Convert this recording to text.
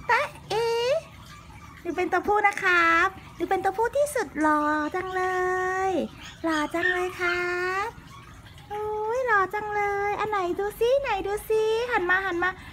ตะเอ๋หนูเป็นตัวผู้นะครับหนูเป็นตัวผู้ที่สุดหล่อจังเลยหล่อจังเลยครับโอ้ยหล่อจังเลยอันไหนดูซิไหนดูซิหันมา